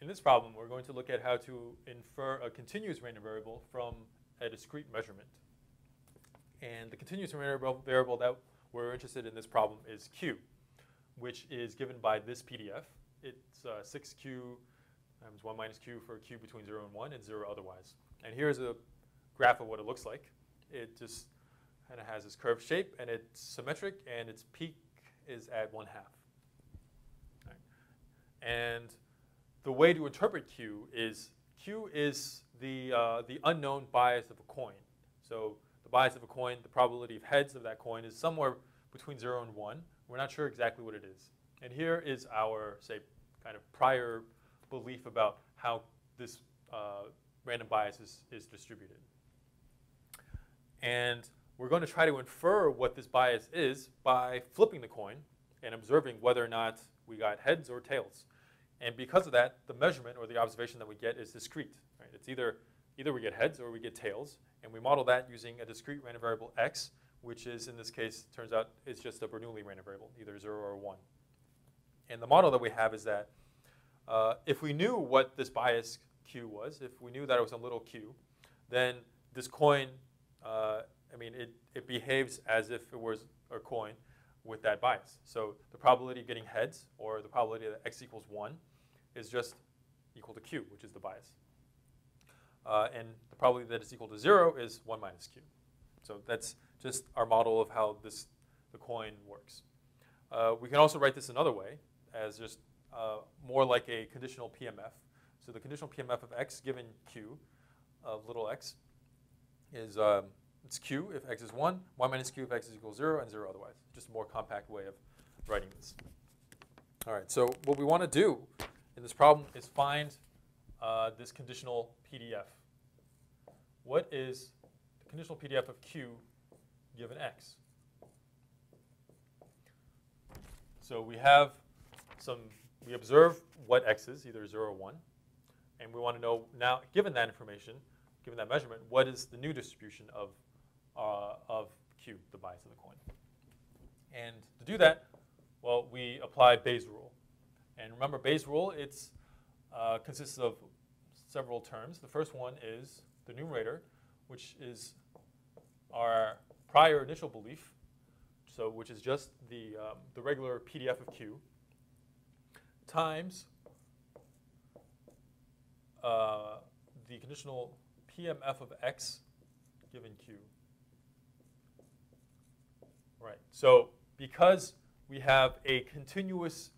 In this problem, we're going to look at how to infer a continuous random variable from a discrete measurement. And the continuous random variable that we're interested in this problem is q, which is given by this PDF. It's 6q times 1 minus q for q between 0 and 1 and 0 otherwise. And here's a graph of what it looks like. It just kind of has this curved shape, and it's symmetric, and its peak is at 1/2. Right. And the way to interpret q is the unknown bias of a coin. So the bias of a coin, the probability of heads of that coin is somewhere between 0 and 1. We're not sure exactly what it is. And here is our, say, kind of prior belief about how this random bias is distributed. And we're going to try to infer what this bias is by flipping the coin and observing whether or not we got heads or tails. And because of that, the measurement or the observation that we get is discrete. Right? It's either we get heads or we get tails. And we model that using a discrete random variable x, which is, in this case, turns out it's just a Bernoulli random variable, either 0 or 1. And the model that we have is that if we knew what this bias q was, if we knew that it was a little q, then this coin, it behaves as if it was a coin with that bias. So the probability of getting heads, or the probability that x equals 1, is just equal to q, which is the bias. And the probability that it's equal to 0 is 1 minus q. So that's just our model of how the coin works. We can also write this another way, as just more like a conditional Pmf. So the conditional Pmf of x given q of little x is it's q if x is 1, 1 minus q if x is equal to 0, and 0 otherwise. Just a more compact way of writing this. All right, so what we want to do in this problem is find this conditional PDF. What is the conditional PDF of q given x? So we have we observe what x is, either 0 or 1. And we want to know now, given that information, given that measurement, what is the new distribution of q, the bias of the coin. And to do that, well, we apply Bayes' rule. And remember, Bayes' rule, it's consists of several terms. The first one is the numerator, which is our prior initial belief, so which is just the regular PDF of q, times the conditional Pmf of x given q. Right. So because we have a continuous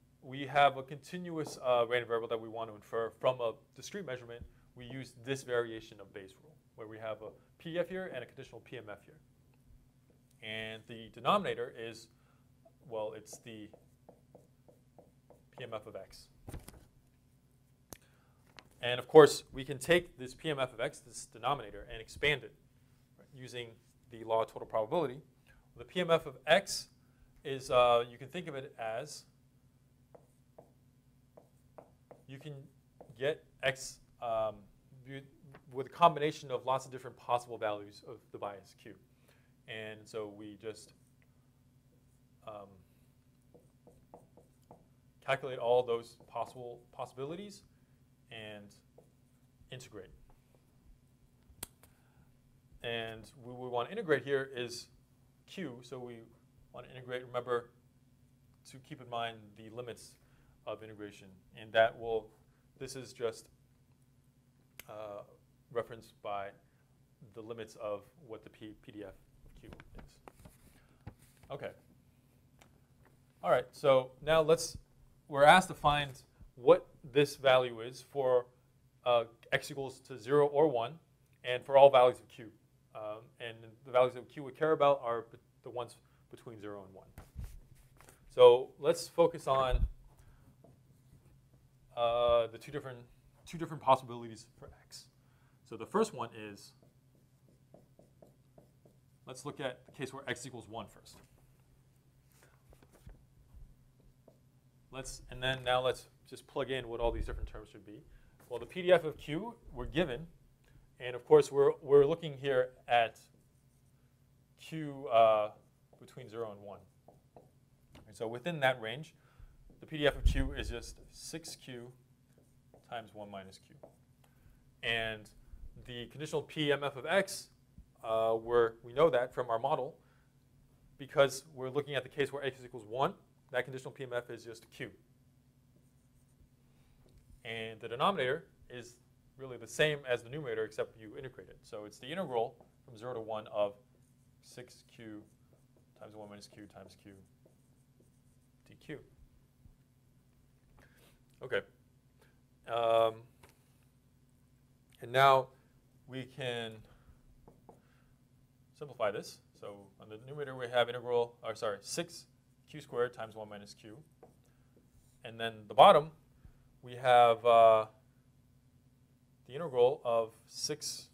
random variable that we want to infer from a discrete measurement, we use this variation of Bayes' rule, where we have a PDF here and a conditional Pmf here. And the denominator is, well, it's the Pmf of x. And of course, we can take this Pmf of x, this denominator, and expand it, right, using the law of total probability. The Pmf of x is, you can think of it as, you can get x with a combination of lots of different possible values of the bias q. And so we just calculate all those possibilities and integrate. And what we want to integrate here is q, so we want to integrate, remember, to keep in mind the limits of integration. And that will, this is just referenced by the limits of what the PDF of q is. Okay. All right, so now we're asked to find what this value is for x equals to 0 or 1, and for all values of q. And the values of q we care about are the ones between 0 and 1. So let's focus on the two different possibilities for x. So the first one is, let's look at the case where x equals 1 first. Now let's just plug in what all these different terms should be. Well, the PDF of q we're given, and of course we're looking here at q between 0 and 1. And so within that range, the PDF of q is just 6q times 1 minus q. And the conditional Pmf of x, we know that from our model, because we're looking at the case where x equals 1, that conditional Pmf is just q. And the denominator is really the same as the numerator, except you integrate it. So it's the integral from 0 to 1 of 6q times 1 minus q times q dq. Okay. And now we can simplify this. So on the numerator we have 6q squared times 1 minus q. And then the bottom we have the integral of 6q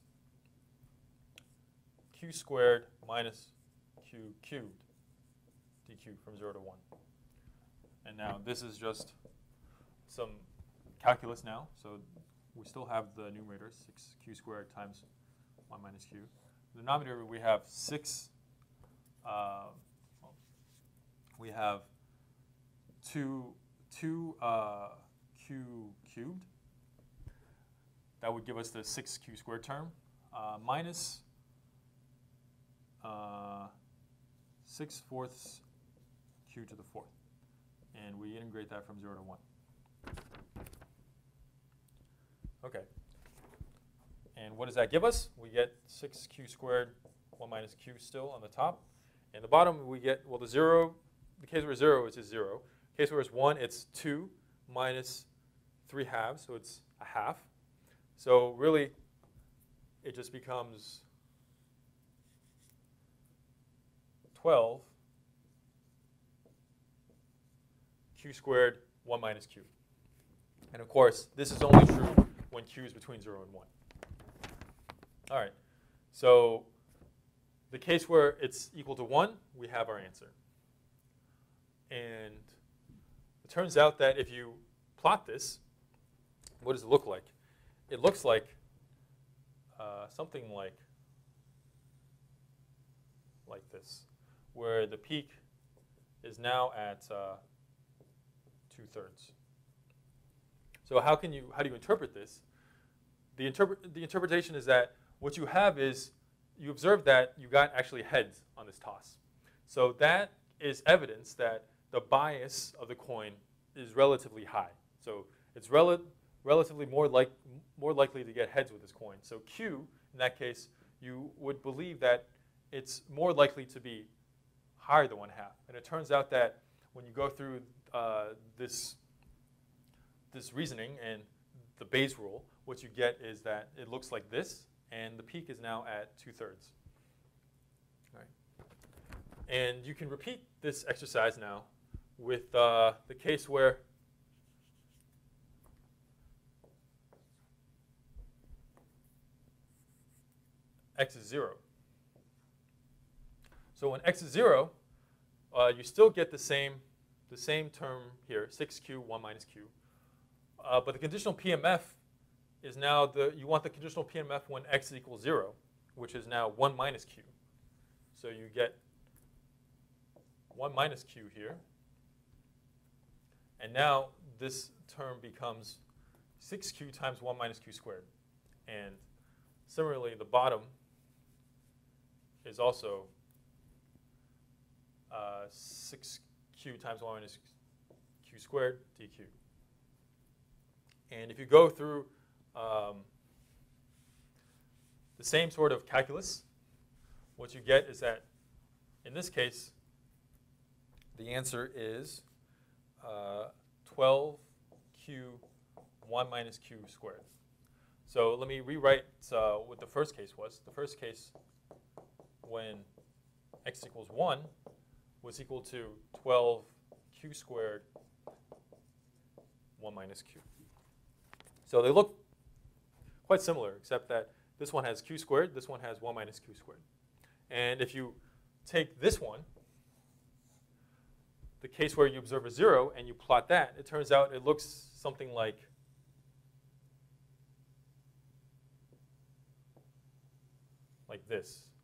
squared minus q cubed dq from 0 to 1. And now this is just some calculus now. So we still have the numerator, 6q squared times 1 minus q. The denominator we have 2q cubed. That would give us the 6q squared term minus 6/4 q to the 4th. And we integrate that from 0 to 1. Okay. And what does that give us? We get 6q squared 1 minus q still on the top. And the bottom we get, well, the case where 0 is just 0. The case where it's 1, it's 2 minus 3/2, so it's a half. So really, it just becomes 12 q squared 1 minus q. And of course, this is only true when q is between 0 and 1. All right. So the case where it's equal to 1, we have our answer. And it turns out that if you plot this, what does it look like? It looks like something like this, where the peak is now at 2/3. So how do you interpret this? The interpretation is that what you have is you observe that you got actually heads on this toss. So that is evidence that the bias of the coin is relatively high. So it's relatively more likely to get heads with this coin. So Q, in that case, you would believe that it's more likely to be higher than 1/2. And it turns out that when you go through this reasoning and the Bayes rule, what you get is that it looks like this, and the peak is now at 2/3. All right. And you can repeat this exercise now with the case where x is 0. So when x is 0, you still get the same term here, 6q 1 minus q. But the conditional Pmf is now you want the conditional Pmf when x equals 0, which is now 1 minus q. So you get 1 minus q here. And now this term becomes 6q times 1 minus q squared. And similarly, the bottom is also 6q times 1 minus q squared dq. And if you go through the same sort of calculus, what you get is that in this case, the answer is 12q 1 minus q squared. So let me rewrite what the first case was. The first case, when x equals 1, was equal to 12q squared 1 minus q. So they look quite similar, except that this one has q squared, this one has 1 minus q squared. And if you take this one, the case where you observe a 0, and you plot that, it turns out it looks something like this.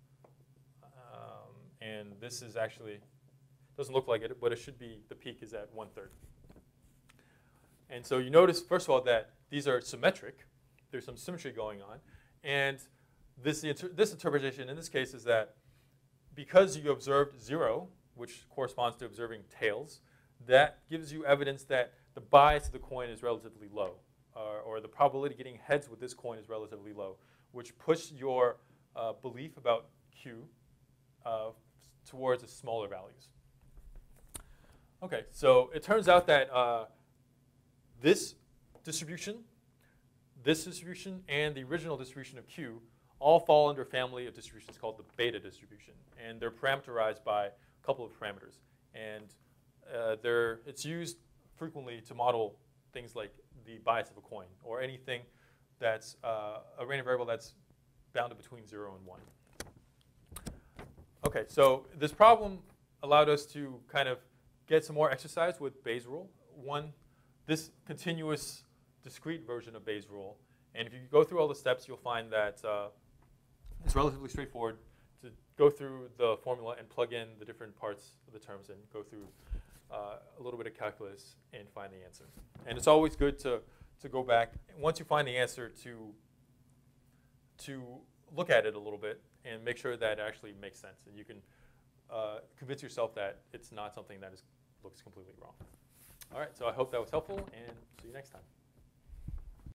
And this is actually, doesn't look like it, but it should be, the peak is at 1/3. And so you notice, first of all, that these are symmetric. There's some symmetry going on. And this interpretation in this case is that because you observed 0, which corresponds to observing tails, that gives you evidence that the bias of the coin is relatively low, or the probability of getting heads with this coin is relatively low, which pushes your belief about Q towards the smaller values. Okay, so it turns out that this distribution, and the original distribution of Q all fall under a family of distributions called the beta distribution. And they're parameterized by a couple of parameters. And it's used frequently to model things like the bias of a coin, or anything that's a random variable that's bounded between 0 and 1. Okay, so this problem allowed us to kind of get some more exercise with Bayes' rule. This continuous discrete version of Bayes' rule. And if you go through all the steps, you'll find that it's relatively straightforward to go through the formula and plug in the different parts of the terms and go through a little bit of calculus and find the answer. And it's always good to go back, once you find the answer, to look at it a little bit and make sure that it actually makes sense. And you can convince yourself that it's not something that looks completely wrong. All right, so I hope that was helpful, and see you next time.